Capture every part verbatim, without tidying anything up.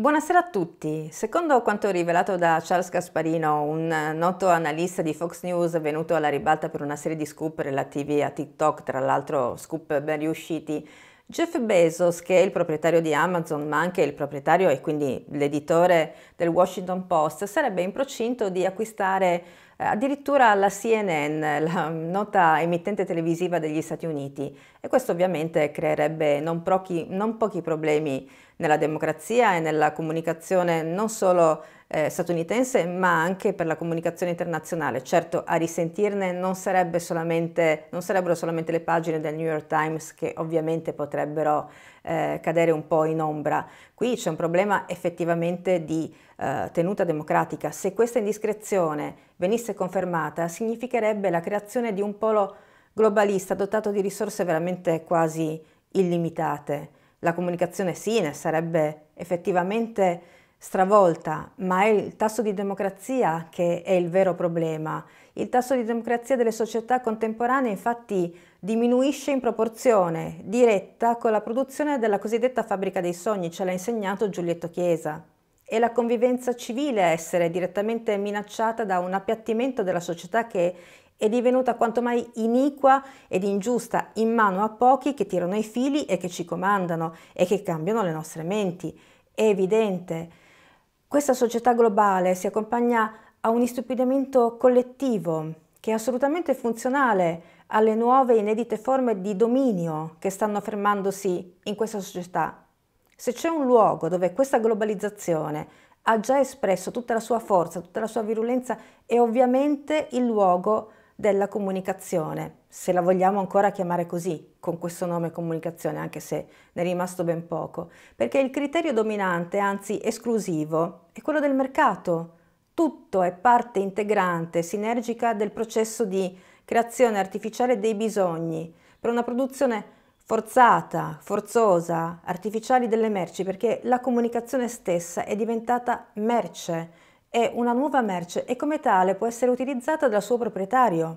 Buonasera a tutti. Secondo quanto rivelato da Charles Gasparino, un noto analista di Fox News venuto alla ribalta per una serie di scoop relativi a TikTok, tra l'altro scoop ben riusciti, Jeff Bezos, che è il proprietario di Amazon, ma anche il proprietario e quindi l'editore del Washington Post, sarebbe in procinto di acquistare eh, addirittura la C N N, la nota emittente televisiva degli Stati Uniti. E questo ovviamente creerebbe non pochi, non pochi problemi nella democrazia e nella comunicazione non solo eh, statunitense ma anche per la comunicazione internazionale. Certo, a risentirne non, sarebbe solamente, non sarebbero solamente le pagine del New York Times, che ovviamente potrebbero eh, cadere un po' in ombra. Qui c'è un problema effettivamente di eh, tenuta democratica. Se questa indiscrezione venisse confermata, significherebbe la creazione di un polo globalista dotato di risorse veramente quasi illimitate. La comunicazione sì, ne sarebbe effettivamente stravolta, ma è il tasso di democrazia che è il vero problema. Il tasso di democrazia delle società contemporanee infatti diminuisce in proporzione diretta con la produzione della cosiddetta fabbrica dei sogni, ce l'ha insegnato Giulietto Chiesa. È la convivenza civile a essere direttamente minacciata da un appiattimento della società che è divenuta quanto mai iniqua ed ingiusta in mano a pochi che tirano i fili e che ci comandano e che cambiano le nostre menti. È evidente. Questa società globale si accompagna a un istupidimento collettivo che è assolutamente funzionale alle nuove inedite forme di dominio che stanno affermandosi in questa società. Se c'è un luogo dove questa globalizzazione ha già espresso tutta la sua forza, tutta la sua virulenza, è ovviamente il luogo della comunicazione, se la vogliamo ancora chiamare così, con questo nome comunicazione, anche se ne è rimasto ben poco, perché il criterio dominante, anzi esclusivo, è quello del mercato. Tutto è parte integrante, sinergica del processo di creazione artificiale dei bisogni, per una produzione forzata, forzosa, artificiali delle merci, perché la comunicazione stessa è diventata merce, è una nuova merce e come tale può essere utilizzata dal suo proprietario.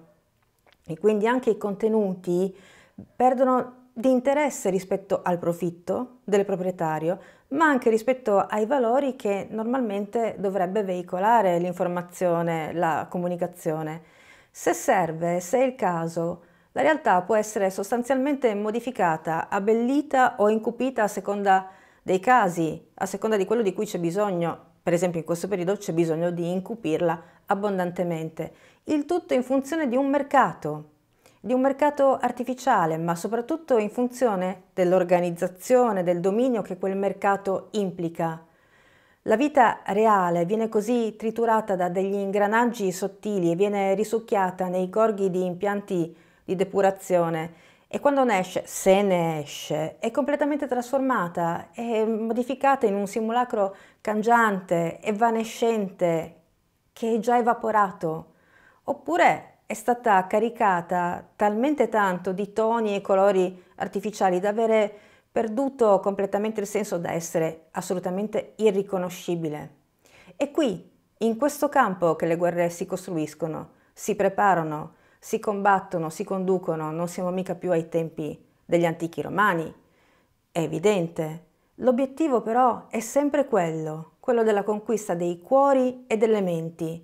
E quindi anche i contenuti perdono di interesse rispetto al profitto del proprietario, ma anche rispetto ai valori che normalmente dovrebbe veicolare l'informazione, la comunicazione. Se serve, se è il caso, la realtà può essere sostanzialmente modificata, abbellita o incupita a seconda dei casi, a seconda di quello di cui c'è bisogno. Per esempio in questo periodo c'è bisogno di incupirla abbondantemente. Il tutto in funzione di un mercato, di un mercato artificiale, ma soprattutto in funzione dell'organizzazione, del dominio che quel mercato implica. La vita reale viene così triturata da degli ingranaggi sottili e viene risucchiata nei gorghi di impianti di depurazione e quando ne esce, se ne esce, è completamente trasformata, è modificata in un simulacro cangiante, evanescente, che è già evaporato, oppure è stata caricata talmente tanto di toni e colori artificiali da avere perduto completamente il senso, da essere assolutamente irriconoscibile. È qui, in questo campo, che le guerre si costruiscono, si preparano, si combattono, si conducono, non siamo mica più ai tempi degli antichi romani. È evidente. L'obiettivo però è sempre quello, quello della conquista dei cuori e delle menti.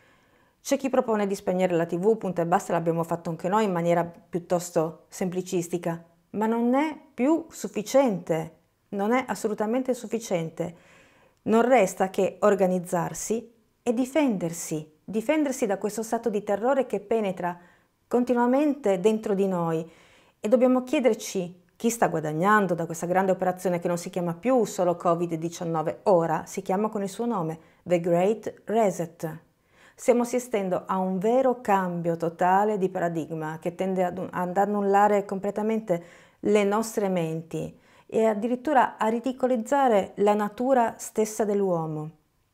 C'è chi propone di spegnere la tivù, punto e basta, l'abbiamo fatto anche noi in maniera piuttosto semplicistica, ma non è più sufficiente, non è assolutamente sufficiente. Non resta che organizzarsi e difendersi, difendersi da questo stato di terrore che penetra continuamente dentro di noi e dobbiamo chiederci chi sta guadagnando da questa grande operazione che non si chiama più solo covid diciannove, ora si chiama con il suo nome, The Great Reset. Stiamo assistendo a un vero cambio totale di paradigma che tende ad, ad annullare completamente le nostre menti e addirittura a ridicolizzare la natura stessa dell'uomo.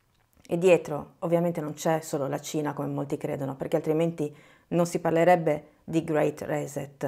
E dietro ovviamente non c'è solo la Cina come molti credono, perché altrimenti non si parlerebbe di Great Reset.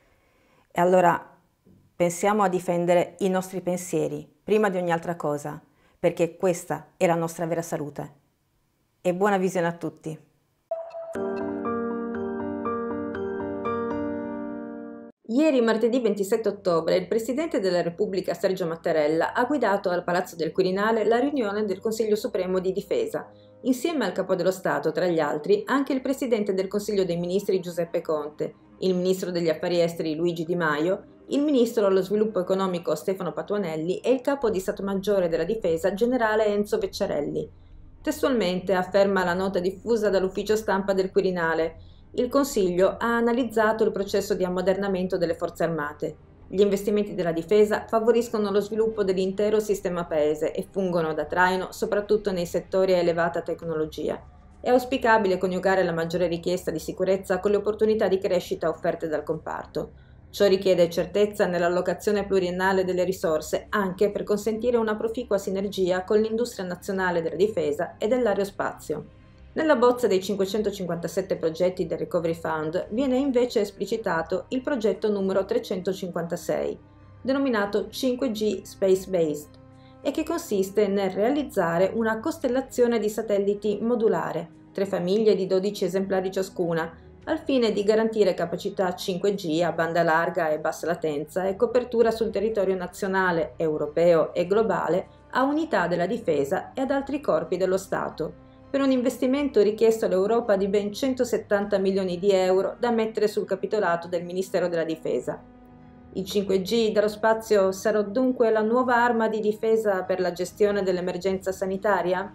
E allora pensiamo a difendere i nostri pensieri prima di ogni altra cosa, perché questa è la nostra vera salute. E buona visione a tutti! Ieri, martedì ventisette ottobre, il Presidente della Repubblica Sergio Mattarella ha guidato al Palazzo del Quirinale la riunione del Consiglio Supremo di Difesa. Insieme al Capo dello Stato, tra gli altri, anche il Presidente del Consiglio dei Ministri Giuseppe Conte, il Ministro degli Affari Esteri Luigi Di Maio, il Ministro allo Sviluppo Economico Stefano Patuanelli e il Capo di Stato Maggiore della Difesa Generale Enzo Vecciarelli. Testualmente afferma la nota diffusa dall'ufficio stampa del Quirinale: il Consiglio ha analizzato il processo di ammodernamento delle forze armate. Gli investimenti della difesa favoriscono lo sviluppo dell'intero sistema paese e fungono da traino soprattutto nei settori a elevata tecnologia. È auspicabile coniugare la maggiore richiesta di sicurezza con le opportunità di crescita offerte dal comparto. Ciò richiede certezza nell'allocazione pluriennale delle risorse, anche per consentire una proficua sinergia con l'industria nazionale della difesa e dell'aerospazio. Nella bozza dei cinquecentocinquantasette progetti del Recovery Fund viene invece esplicitato il progetto numero trecentocinquantasei, denominato cinque G Space Based, e che consiste nel realizzare una costellazione di satelliti modulare, tre famiglie di dodici esemplari ciascuna, al fine di garantire capacità cinque G a banda larga e bassa latenza e copertura sul territorio nazionale, europeo e globale a unità della difesa e ad altri corpi dello Stato, per un investimento richiesto all'Europa di ben centosettanta milioni di euro da mettere sul capitolato del Ministero della Difesa. Il cinque G dallo spazio sarà dunque la nuova arma di difesa per la gestione dell'emergenza sanitaria?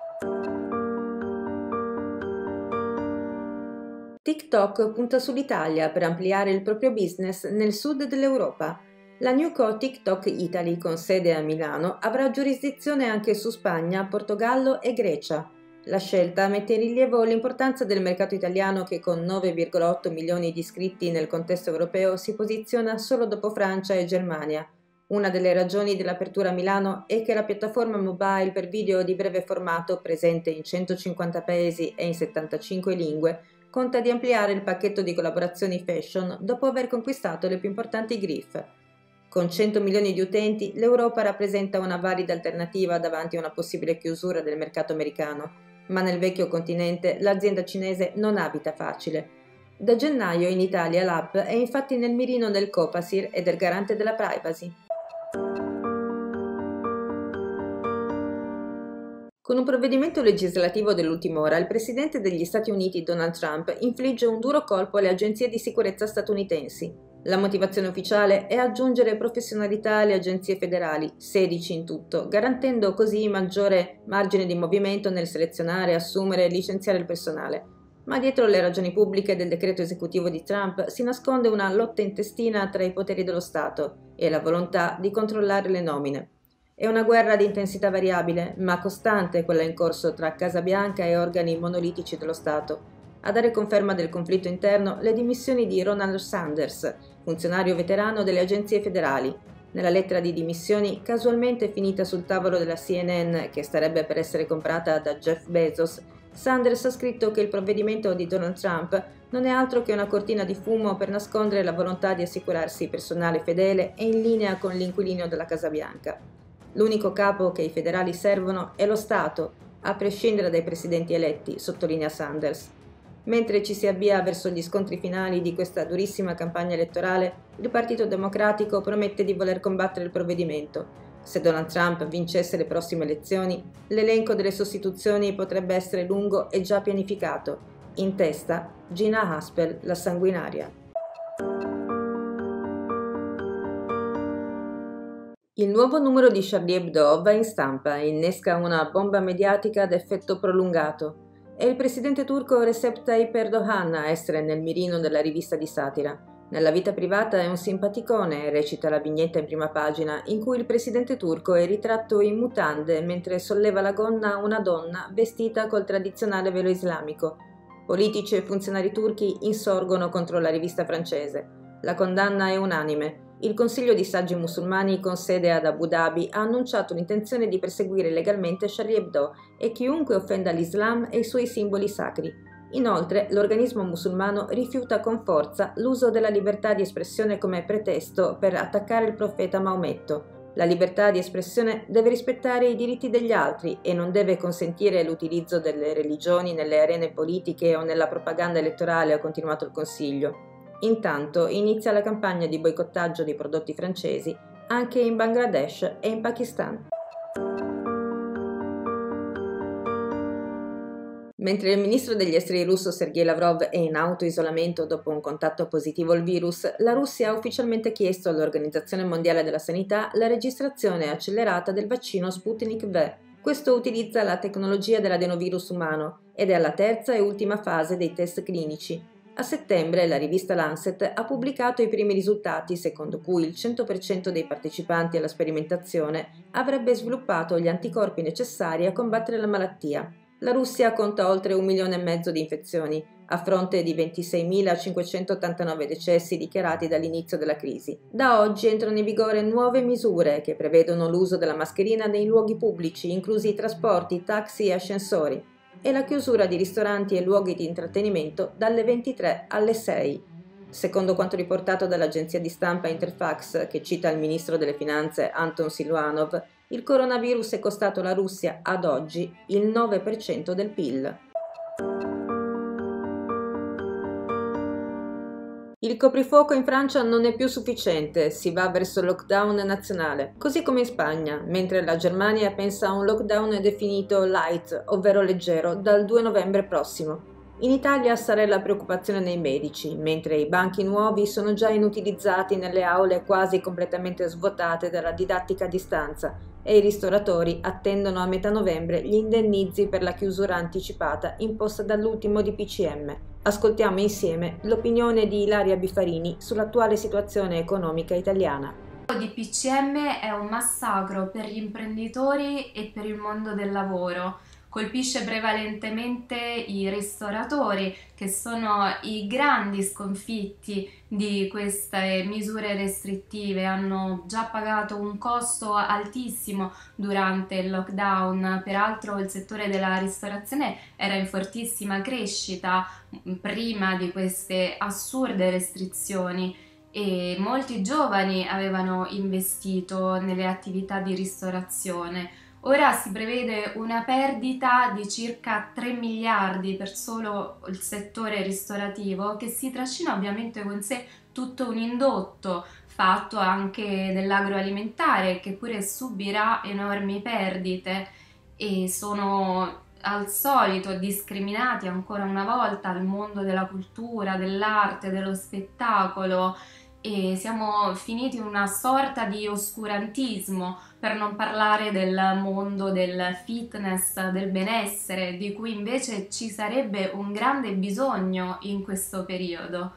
TikTok punta sull'Italia per ampliare il proprio business nel sud dell'Europa. La Newco TikTok Italy, con sede a Milano, avrà giurisdizione anche su Spagna, Portogallo e Grecia. La scelta mette in rilievo l'importanza del mercato italiano che con nove virgola otto milioni di iscritti nel contesto europeo si posiziona solo dopo Francia e Germania. Una delle ragioni dell'apertura a Milano è che la piattaforma mobile per video di breve formato, presente in centocinquanta paesi e in settantacinque lingue, conta di ampliare il pacchetto di collaborazioni fashion dopo aver conquistato le più importanti griff. Con cento milioni di utenti, l'Europa rappresenta una valida alternativa davanti a una possibile chiusura del mercato americano. Ma nel vecchio continente l'azienda cinese non abita facile. Da gennaio in Italia l'app è infatti nel mirino del Copasir e del Garante della Privacy. Con un provvedimento legislativo dell'ultima ora, il presidente degli Stati Uniti Donald Trump infligge un duro colpo alle agenzie di sicurezza statunitensi. La motivazione ufficiale è aggiungere professionalità alle agenzie federali, sedici in tutto, garantendo così maggiore margine di movimento nel selezionare, assumere e licenziare il personale. Ma dietro le ragioni pubbliche del decreto esecutivo di Trump si nasconde una lotta intestina tra i poteri dello Stato e la volontà di controllare le nomine. È una guerra di intensità variabile, ma costante quella in corso tra Casa Bianca e organi monolitici dello Stato. A dare conferma del conflitto interno le dimissioni di Ronald Sanders, funzionario veterano delle agenzie federali. Nella lettera di dimissioni, casualmente finita sul tavolo della C N N, che starebbe per essere comprata da Jeff Bezos, Sanders ha scritto che il provvedimento di Donald Trump non è altro che una cortina di fumo per nascondere la volontà di assicurarsi personale fedele e in linea con l'inquilino della Casa Bianca. L'unico capo che i federali servono è lo Stato, a prescindere dai presidenti eletti, sottolinea Sanders. Mentre ci si avvia verso gli scontri finali di questa durissima campagna elettorale, il Partito Democratico promette di voler combattere il provvedimento. Se Donald Trump vincesse le prossime elezioni, l'elenco delle sostituzioni potrebbe essere lungo e già pianificato. In testa, Gina Haspel, la sanguinaria. Il nuovo numero di Charlie Hebdo va in stampa e innesca una bomba mediatica ad effetto prolungato. È il presidente turco Recep Tayyip Erdogan a essere nel mirino della rivista di satira. Nella vita privata è un simpaticone, recita la vignetta in prima pagina, in cui il presidente turco è ritratto in mutande mentre solleva la gonna a una donna vestita col tradizionale velo islamico. Politici e funzionari turchi insorgono contro la rivista francese. La condanna è unanime. Il Consiglio di saggi musulmani con sede ad Abu Dhabi ha annunciato l'intenzione di perseguire legalmente Charlie Hebdo e chiunque offenda l'Islam e i suoi simboli sacri. Inoltre, l'organismo musulmano rifiuta con forza l'uso della libertà di espressione come pretesto per attaccare il profeta Maometto. La libertà di espressione deve rispettare i diritti degli altri e non deve consentire l'utilizzo delle religioni nelle arene politiche o nella propaganda elettorale, ha continuato il Consiglio. Intanto inizia la campagna di boicottaggio di prodotti francesi anche in Bangladesh e in Pakistan. Mentre il ministro degli esteri russo Sergei Lavrov è in autoisolamento dopo un contatto positivo al virus, la Russia ha ufficialmente chiesto all'Organizzazione Mondiale della Sanità la registrazione accelerata del vaccino Sputnik V. Questo utilizza la tecnologia dell'adenovirus umano ed è alla terza e ultima fase dei test clinici. A settembre la rivista Lancet ha pubblicato i primi risultati secondo cui il cento per cento dei partecipanti alla sperimentazione avrebbe sviluppato gli anticorpi necessari a combattere la malattia. La Russia conta oltre un milione e mezzo di infezioni, a fronte di ventiseimilacinquecentottantanove decessi dichiarati dall'inizio della crisi. Da oggi entrano in vigore nuove misure che prevedono l'uso della mascherina nei luoghi pubblici, inclusi i trasporti, taxi e ascensori, e la chiusura di ristoranti e luoghi di intrattenimento dalle ventitré alle sei. Secondo quanto riportato dall'agenzia di stampa Interfax, che cita il ministro delle finanze Anton Siluanov, il coronavirus è costato alla Russia ad oggi il nove per cento del P I L. Il coprifuoco in Francia non è più sufficiente, si va verso il lockdown nazionale, così come in Spagna, mentre la Germania pensa a un lockdown definito light, ovvero leggero, dal due novembre prossimo. In Italia sarà la preoccupazione nei medici, mentre i banchi nuovi sono già inutilizzati nelle aule quasi completamente svuotate dalla didattica a distanza e i ristoratori attendono a metà novembre gli indennizi per la chiusura anticipata imposta dall'ultimo D P C M. Ascoltiamo insieme l'opinione di Ilaria Bifarini sull'attuale situazione economica italiana. Il D P C M è un massacro per gli imprenditori e per il mondo del lavoro. Colpisce prevalentemente i ristoratori, che sono i grandi sconfitti di queste misure restrittive. Hanno già pagato un costo altissimo durante il lockdown. Peraltro il settore della ristorazione era in fortissima crescita prima di queste assurde restrizioni e molti giovani avevano investito nelle attività di ristorazione. Ora si prevede una perdita di circa tre miliardi per solo il settore ristorativo, che si trascina ovviamente con sé tutto un indotto fatto anche dell'agroalimentare, che pure subirà enormi perdite, e sono al solito discriminati ancora una volta il mondo della cultura, dell'arte, dello spettacolo, e siamo finiti in una sorta di oscurantismo, per non parlare del mondo del fitness, del benessere, di cui invece ci sarebbe un grande bisogno in questo periodo.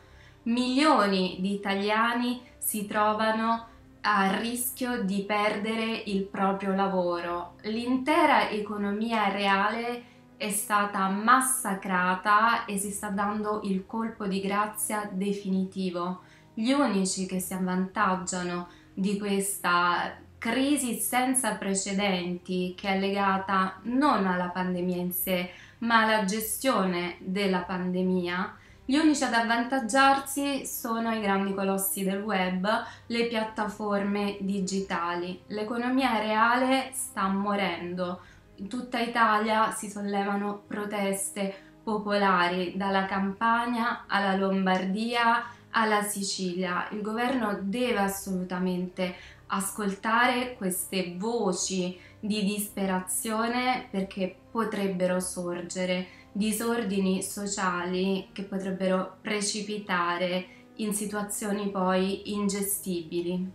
Milioni di italiani si trovano a rischio di perdere il proprio lavoro. L'intera economia reale è stata massacrata e si sta dando il colpo di grazia definitivo. Gli unici che si avvantaggiano di questa crisi senza precedenti, che è legata non alla pandemia in sé, ma alla gestione della pandemia, gli unici ad avvantaggiarsi sono i grandi colossi del web, le piattaforme digitali. L'economia reale sta morendo. In tutta Italia si sollevano proteste popolari, dalla Campania alla Lombardia alla Sicilia. Il governo deve assolutamente ascoltare queste voci di disperazione, perché potrebbero sorgere disordini sociali che potrebbero precipitare in situazioni poi ingestibili.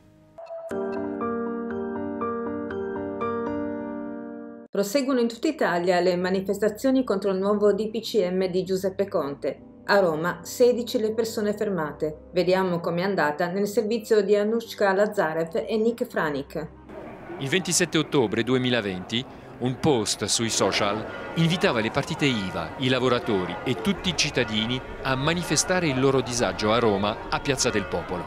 Proseguono in tutta Italia le manifestazioni contro il nuovo D P C M di Giuseppe Conte. A Roma sedici le persone fermate. Vediamo com'è andata nel servizio di Anushka Lazarev e Nick Franik. Il ventisette ottobre duemilaventi un post sui social invitava le partite I V A, i lavoratori e tutti i cittadini a manifestare il loro disagio a Roma a Piazza del Popolo.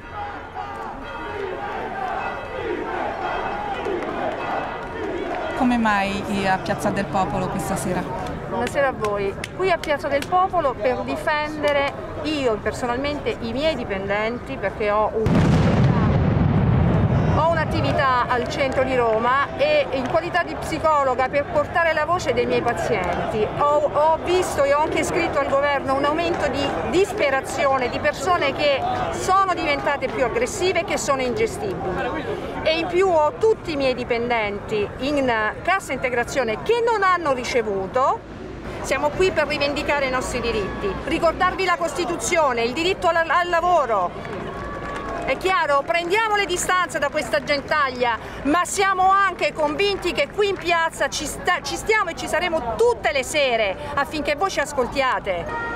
Come mai a Piazza del Popolo questa sera? Buonasera a voi. Qui a Piazza del Popolo per difendere io personalmente i miei dipendenti, perché ho, un... ho una attività al centro di Roma e in qualità di psicologa per portare la voce dei miei pazienti ho, ho visto e ho anche scritto al governo un aumento di disperazione di persone che sono diventate più aggressive e che sono ingestibili. E in più ho tutti i miei dipendenti in cassa integrazione che non hanno ricevuto. Siamo qui per rivendicare i nostri diritti, ricordarvi la Costituzione, il diritto al, al lavoro. È chiaro, prendiamo le distanze da questa gentaglia, ma siamo anche convinti che qui in piazza ci, sta, ci stiamo e ci saremo tutte le sere affinché voi ci ascoltiate.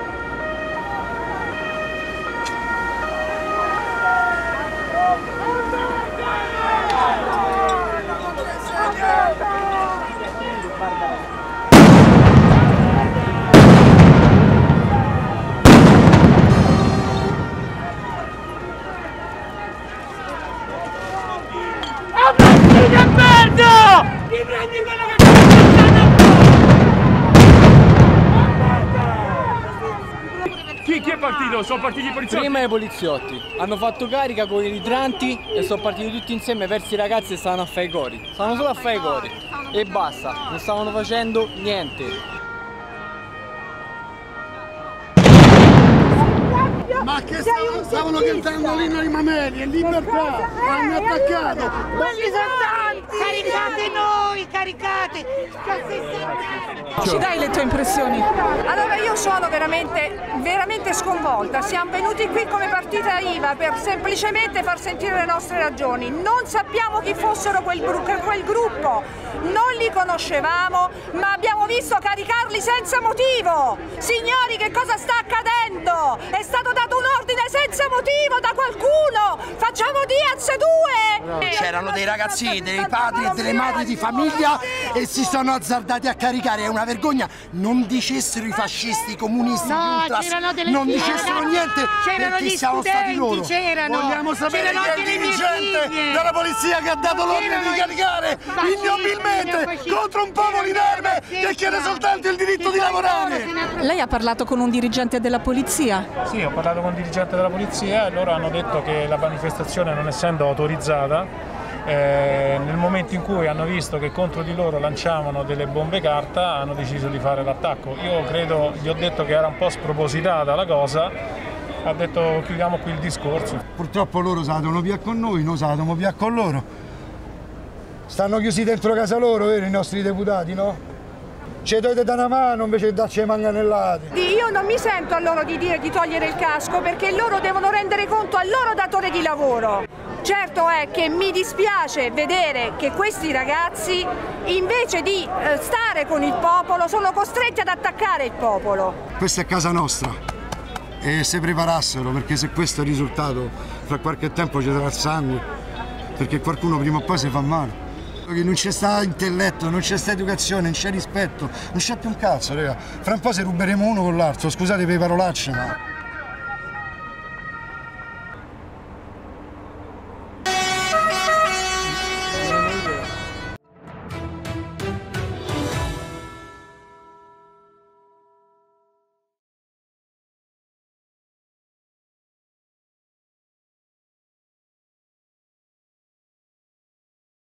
Chi, chi è partito? Sono partiti i poliziotti? Prima i poliziotti hanno fatto carica con i idranti e sono partiti tutti insieme verso i ragazzi e stavano a fare i cori. Stavano solo a fare i cori e basta, non stavano facendo niente. Ma che stavano, stavano cantando l'inno di Mameli e libertà, hanno attaccato. Quelli sono tanti! Caricate noi, caricate! Ci dai le tue impressioni? Allora io sono veramente, veramente sconvolta, siamo venuti qui come partita I V A per semplicemente far sentire le nostre ragioni, non sappiamo chi fossero quel, quel gruppo, non li conoscevamo, ma abbiamo visto caricarli senza motivo. Signori, che cosa sta accadendo? È stato dato un ordine senza motivo da qualcuno, facciamo Diaz due! C'erano dei ragazzini, dei padri e delle madri di famiglia e si sono azzardati a caricare, è una vergogna, non dicessero i fascisti, i comunisti, no, gli ultras, non figlie, dicessero niente perché siamo stati loro. C'erano, vogliamo sapere chi è il dirigente della polizia che ha dato l'ordine di caricare ignobilmente contro un popolo inerme che chiede soltanto il diritto di lavorare. Lei ha parlato con un dirigente della polizia? Sì, ho parlato con il dirigente della polizia e loro hanno detto che la manifestazione, non essendo autorizzata, Eh, nel momento in cui hanno visto che contro di loro lanciavano delle bombe carta hanno deciso di fare l'attacco. Io credo, gli ho detto che era un po' spropositata la cosa, ha detto chiudiamo qui il discorso. Purtroppo loro se la devono via con noi, noi se la dobbiamo via con loro. Stanno chiusi dentro casa loro, vero, i nostri deputati, no? Ci dovete dare una mano invece di darci le manganellate. Io non mi sento a loro di dire di togliere il casco perché loro devono rendere conto al loro datore di lavoro. Certo è che mi dispiace vedere che questi ragazzi, invece di eh, stare con il popolo, sono costretti ad attaccare il popolo. Questa è casa nostra e si preparassero, perché se questo è il risultato, fra qualche tempo ci sarà il sangue, perché qualcuno prima o poi si fa male. Non c'è sta intelletto, non c'è sta educazione, non c'è rispetto, non c'è più un cazzo, raga. Fra un po' se ruberemo uno con l'altro, scusate per le parolacce, ma...